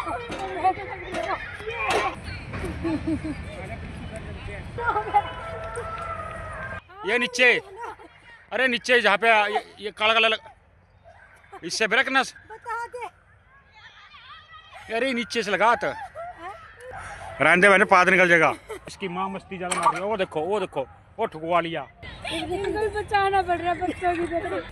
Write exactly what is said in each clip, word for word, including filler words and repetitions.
ये नीचे, अरे नीचे जहाँ पे ये, ये काला काला लग... इससे ब्रेक ना, अरे नीचे से लगा तो रहने मैंने पाद निकल जाएगा। इसकी माँ मस्ती ज्यादा मार रही है। वो देखो वो देखो वो ठुकवा लिया। बचाना पड़ रहा बच्चों की तरह।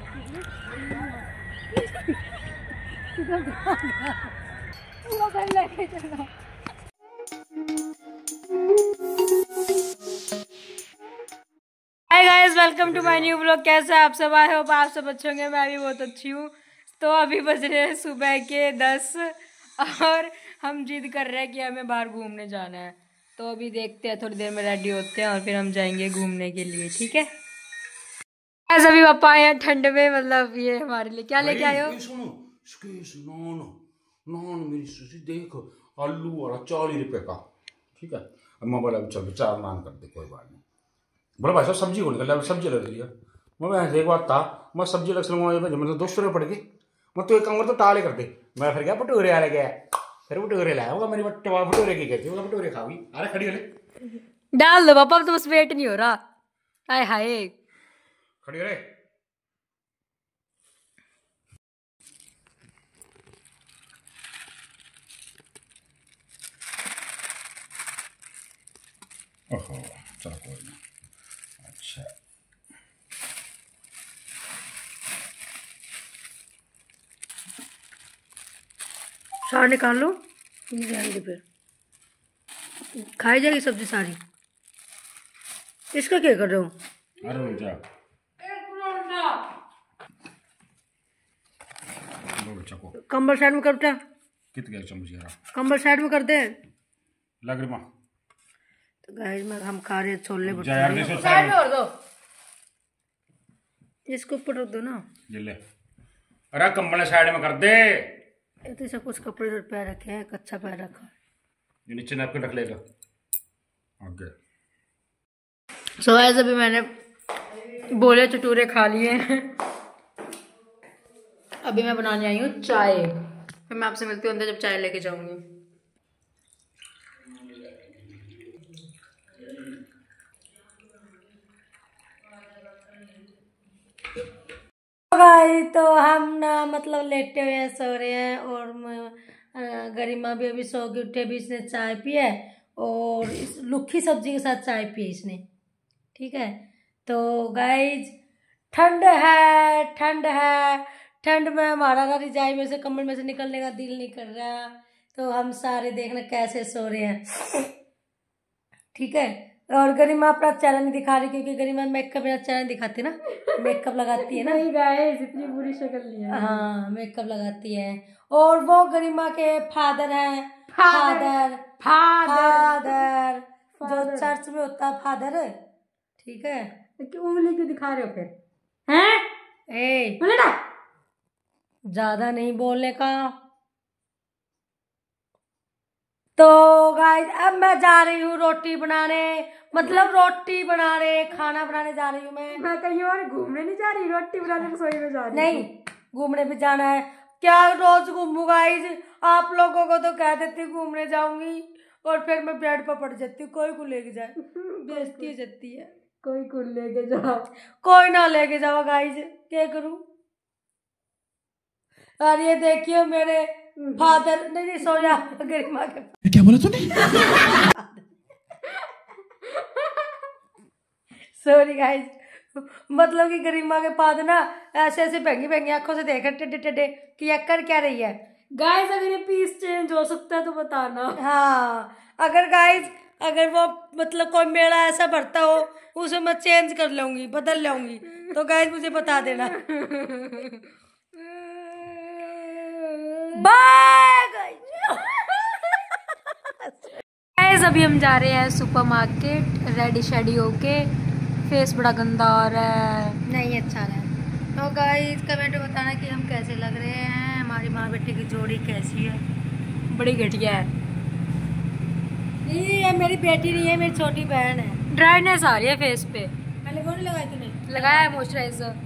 Hi guys, welcome to my new vlog. कैसे आप सब? आए हो आप सब अच्छे होंगे। मैं भी बहुत अच्छी हूँ। तो अभी बज रहे हैं सुबह के दस और हम जिद कर रहे हैं कि हमें बाहर घूमने जाना है। तो अभी देखते हैं, थोड़ी देर में रेडी होते हैं और फिर हम जाएंगे घूमने के लिए। ठीक है। ऐसा भी पापा आए हैं ठंड में, मतलब ये हमारे लिए क्या लेके आए हो? सुनो नान नान मेरी सुशी देखो, आलू वाला चालीस रुपए का। ठीक है, अम्मा बोला चल चार नान कर दे, कोई बात नहीं। बोला भाई साहब सब्जी को निकल, सब्जी लग रही है। मैं एक बात था, मैं सब्जी लग मतलब दो सौ रुपये पड़ गई। मैं तो एक काम कर तो टाले कर दे। मैं फिर गया भटूरे वाले गया, फिर भटूरे लाया होगा। मेरी बट्टे भटूरे की कहती है, भटूरे खाओगी। अरे खड़ी हो डाल दो पापा, तो बस वेट नहीं हो रहा। हाय हाय खड़ी हो रे। ओहो चलो कोई नहीं। अच्छा सार निकाल लो, जाएंगे फिर खाई जाएगी सब्जी सारी। इसका क्या कर रहे हो? अरे जा कंबल साइड में कर बेटा। कितने चम्मच यार कंबल साइड में कर दे। लग रही माँ। तो गाइस में हम खा रहे छोले भटूरे। साइड में कर दो, इसको ऊपर रख दो ना। ये ले, अरे कंबल साइड में कर दे। ये तो सब कुछ कपड़े पैर रखे हैं, कच्चा पैर रखा। ये नीचे नैपकिन रख लेगा आगे। सो गाइस अभी मैंने बोले चटूरे खा लिए हैं। अभी मैं बनाने आई हूँ चाय। फिर मैं आपसे मिलती हूँ अंदर जब चाय लेके जाऊंगी। गाइस तो हम ना मतलब लेटे हुए हैं, सो रहे हैं। और गरिमा भी अभी सो के उठे, भी इसने चाय पिया और इस लुखी सब्जी के साथ चाय पिए इसने। ठीक है। तो गाइस ठंड है, ठंड है, ठंड में हमारा ना रिजाई में से कम्बल में से निकलने का दिल नहीं कर रहा। तो हम सारे देखना कैसे सो रहे हैं। ठीक है। और गरिमा अपना चेहरा नहीं दिखा रही, क्योंकि गरिमा मेकअप मेरा चेहरा दिखाती है ना, मेकअप लगाती है ना। नहीं गाइस इतनी बुरी शक्ल नहीं है। हाँ मेकअप लगाती है। और वो गरिमा के फादर हैं, फादर फादर जो चर्च में होता है फादर। ठीक है। उंगली क्यों दिखा रहे हो फिर? हैं? ए ज्यादा नहीं बोलने का। तो गाइस अब मैं जा रही हूँ रोटी बनाने, मतलब रोटी बनाने, खाना बनाने जा रही हूँ मैं। मैं कहीं और घूमने नहीं जा रही, रोटी बनाने रसोई में जा रही हूँ। नहीं घूमने भी जाना है। क्या रोज घूमूं गाइस? आप लोगों को तो कह देती घूमने जाऊंगी और फिर मैं बेड पर पड़ जाती हूँ। कोई को लेके जाए, बेइज्जती हो जाती है। कोई को लेके जाओ, कोई ना लेके जाओ गाइस, क्या करूँ? और ये देखिए मेरे फादर नहीं सो जा गरिमा के। क्या बोला तूने? सॉरी गाइस, मतलब कि गरिमा के फादर ना ऐसे ऐसे भंगी भंगी आंखों से देख रहे टेढ़े टेढ़े कि ये कर क्या रही है। गाइस अगर ये पीस चेंज हो सकता है तो बताना। हाँ अगर गाइस अगर वो मतलब कोई मेला ऐसा भरता हो उसे मैं चेंज कर लूंगी, बदल लूंगी, तो गाइस मुझे बता देना। बाय गाइस, अभी हम जा रहे हैं सुपर मार्केट रेडी शेडी होके। फेस बड़ा गंदा आ रहा है, नहीं अच्छा रहा है। तो गाइस कमेंट में बताना कि हम कैसे लग रहे हैं, हमारी माँ बेटे की जोड़ी कैसी है। बड़ी घटिया है। ये मेरी बेटी नहीं है, मेरी छोटी बहन है। ड्राइनेस आ रही है फेस पे। पहले वो नहीं लगाई तूने? लगाया है मॉइस्चराइजर।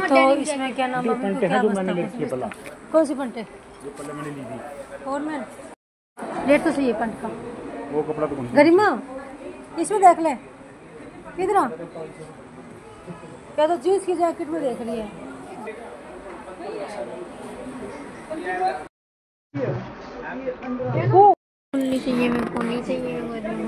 तो इसमें क्या नाम है, क्या बचता? कौन सी पंटे? जो पहले मैंने ली थी। और मैं लेट तो सही है पंट का। वो कपड़ा तो गरिमा इसमें देख ले, किधर क्या तो जींस की जैकेट में देख रही है। चाहिए मेरे को, नहीं चाहिए।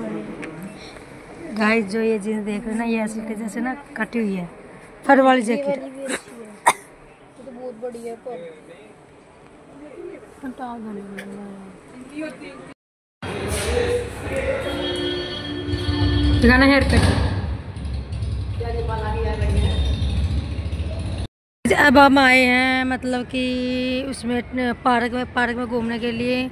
गाइस जो ये जींस देख रहे हैं ना, ये ऐसे के जैसे ना कटी हुई है, फर वाली जैकेट। तो बहुत बढ़िया है। गाना हेयर कट। अब हम आए हैं मतलब कि उसमें पार्क में पार्क में घूमने के लिए,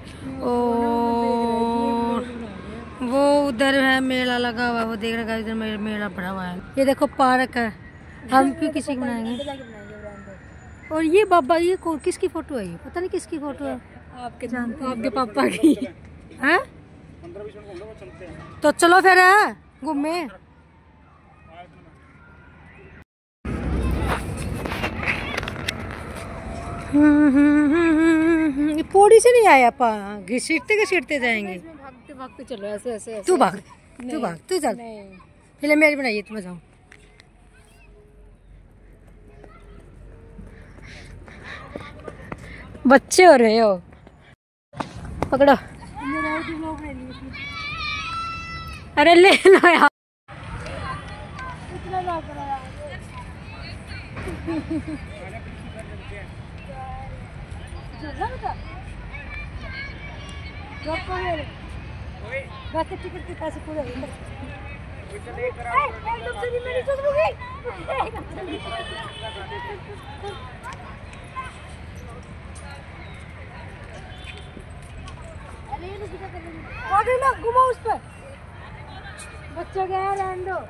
और वो उधर है मेला लगा हुआ है, वो देख रहा है इधर मेला पड़ा हुआ है। ये देखो पार्क है, हम क्यों किसी की बनाएंगे। और ये बाबा ये किसकी फोटो है, ये पता नहीं किसकी फोटो है। आपके जानते, आपके पापा की है। तो चलो फिर है घूमे। पौड़ी से नहीं आया पा, घसीटते घसीटते जाएंगे। भागते भागते चलो, ऐसे ऐसे। तू भाग, तू भाग, तू चल। फिल्म मेरी बनाइए, तुम जाओ। बच्चे हो रहे हो, पकड़ो। अरे ले लो यार। टिकट के पैसे पूरे घुमा उस पर, बच्चा गया रहने दो।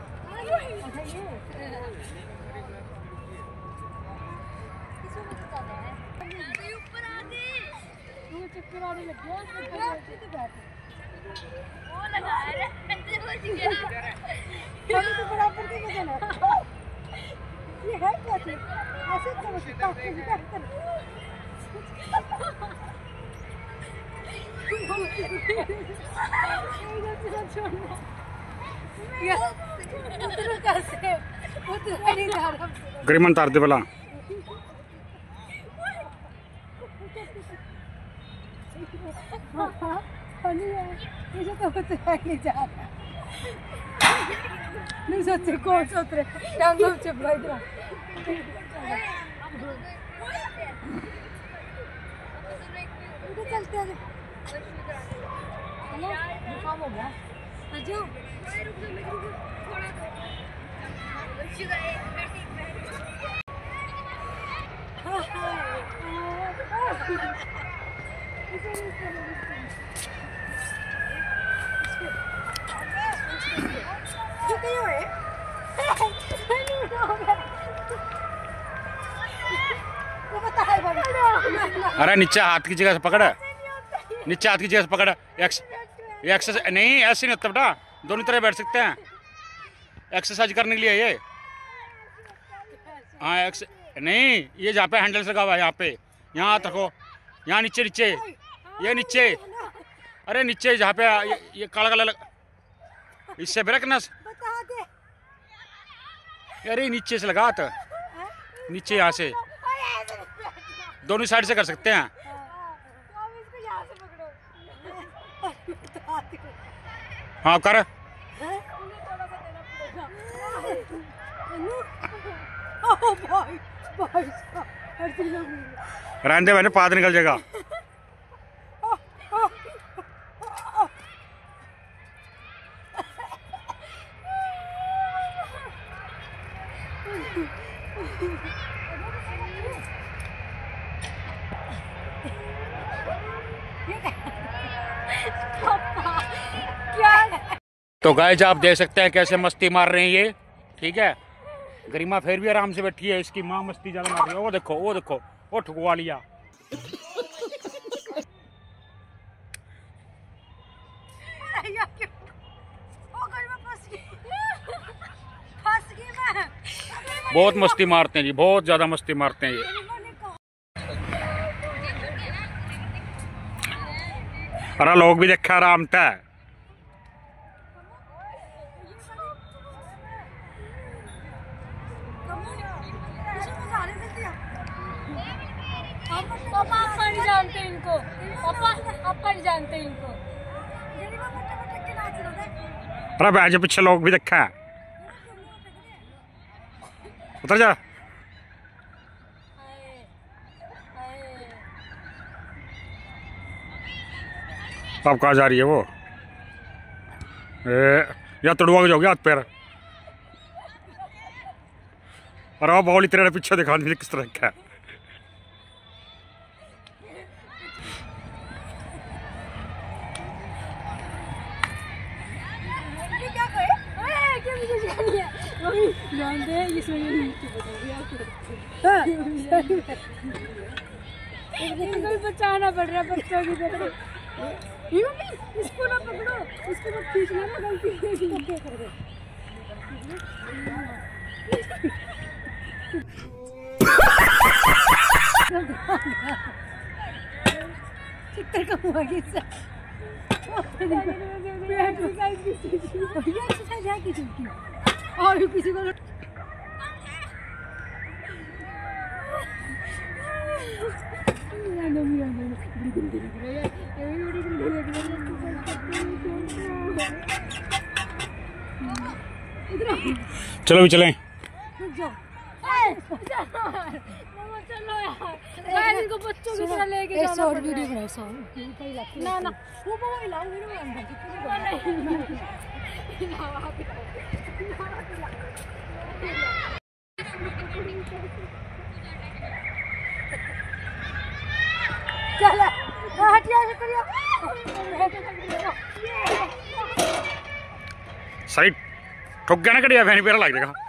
चक्कर आने लग गया, वो लगा है तो बराबर के मजा ना। ये है क्या चीज, ऐसे करो कि काफी बेहतर। गरिमा तार दे भला। नहीं सोचे कौन सोच रहे टांग चिपका इधर। चलते हैं, हेलो काम हो गया। अच्छा अरे नीचे हाथ की जगह से पकड़, नीचे हाथ की जगह से पकड़। एक्स एक्सरसाइज नहीं, ऐसे नहीं होता बेटा, दोनों तरह बैठ सकते हैं। एक्सरसाइज करने के लिए ये। हाँ एक्स नहीं, ये जहाँ पे हैंडल लगा हुआ है, यहाँ पे, यहाँ हाथ रखो, यहाँ नीचे नीचे, ये नीचे, अरे नीचे जहाँ पे ये, ये काला काला लग... इससे ब्रेक ना, अरे नीचे से लगा हाथ, नीचे यहाँ से, दोनों साइड से कर सकते हैं। हाँ कर। रहने दे, मैंने पाद निकल जाएगा। तो गाइस आप देख सकते हैं कैसे मस्ती मार रहे हैं ये, ठीक है। गरिमा फिर भी आराम से बैठी है, इसकी माँ मस्ती ज्यादा मार रही है। वो देखो वो देखो वो ठुकवा लिया। बहुत मस्ती मारते हैं जी, बहुत ज्यादा मस्ती मारते हैं ये। अरे लोग भी देखा आराम था। पापा आप नहीं जानते इनको, पापा आप नहीं जानते इनको। अरे बैठ जा, पीछे लोग भी देखा है। उतर जा। अब कहाँ जा रही है वो? ए, या तड़ुआ के जाओगे हाथ पैर। अरे वो बॉल तेरे पीछे दिखा दी किस तरह का है। बचाना पड़ रहा है बच्चों की तरह। इसको ना पकड़ो, इसको मत खींचना ना, गलती कर दे। चित्तर का हुआ किससे? एक्सरसाइज है किसी की और किसी को चलो भी चलें। इनको बच्चों की तरह लेके जाना शॉर्ट वीडियो बनाओ सॉन्ग ना ना वो वो लाओ वीडियो चल हटिया से करियो साइड ठोक गया ना कड़िया फैनी पेरा लग जाएगा।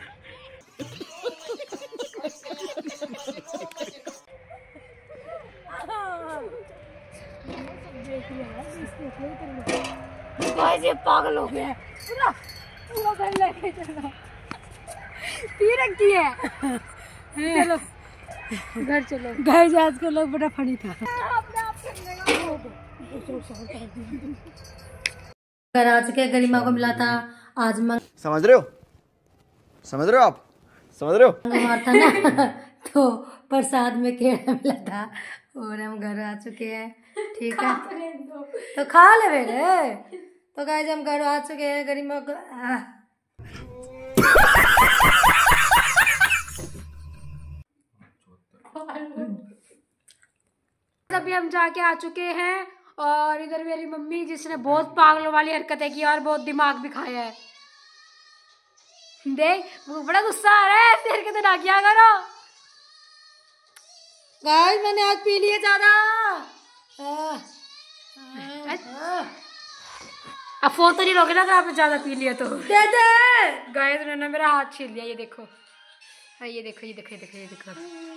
ये पागल हो गया पूरा पूरा घर लेके चलो पी रखी है। चलो घर चलो, घर जा आज के लोग बड़ा फनी था। घर आ चुके गरिमा को मिला था आज मंग समझ रहे हो समझ रहे हो आप समझ रहे हो मंगलवार था ना तो प्रसाद में केला मिला था और हम घर आ चुके हैं। ठीक है तो खा ले मेरे। तो गाइस हम घर आ चुके हैं। गरिमा को अभी हम जाके आ चुके हैं और इधर मेरी मम्मी जिसने बहुत पागलों वाली हरकतें की और बहुत दिमाग भी खाया है। देख वो बड़ा गुस्सा आ रहा है, ऐसी हरकतें ना किया करो। गाइस मैंने आज पी लिया ज्यादा। अब फोन तो नहीं रोके ना अगर आपने ज्यादा पी लिया तो। दे दे। गाइस उन्होंने मेरा हाथ छीन लिया, ये देखो। हाँ ये देखो ये देखो ये देखो ये देखो।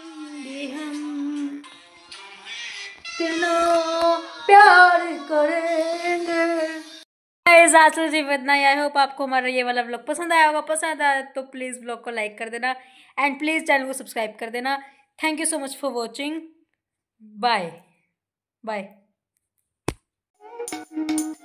प्यार करेंगे। आज तो सिर्फ इतना ही। आई होप आपको हमारा ये वाला व्लॉग पसंद आया होगा। पसंद आया तो प्लीज व्लॉग को लाइक कर देना एंड प्लीज चैनल को सब्सक्राइब कर देना। Thank you so much for watching. Bye bye.